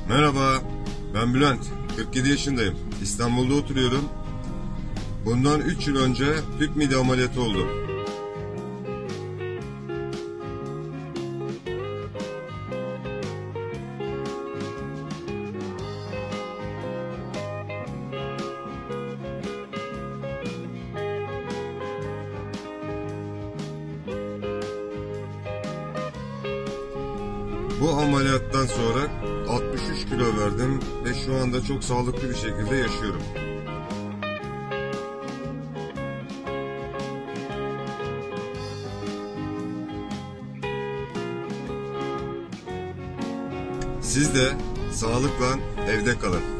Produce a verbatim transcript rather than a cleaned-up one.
Merhaba, ben Bülent. kırk yedi yaşındayım. İstanbul'da oturuyorum. Bundan üç yıl önce tüp mide ameliyatı oldum. Bu ameliyattan sonra altmış üç kilo verdim ve şu anda çok sağlıklı bir şekilde yaşıyorum. Siz de sağlıkla evde kalın.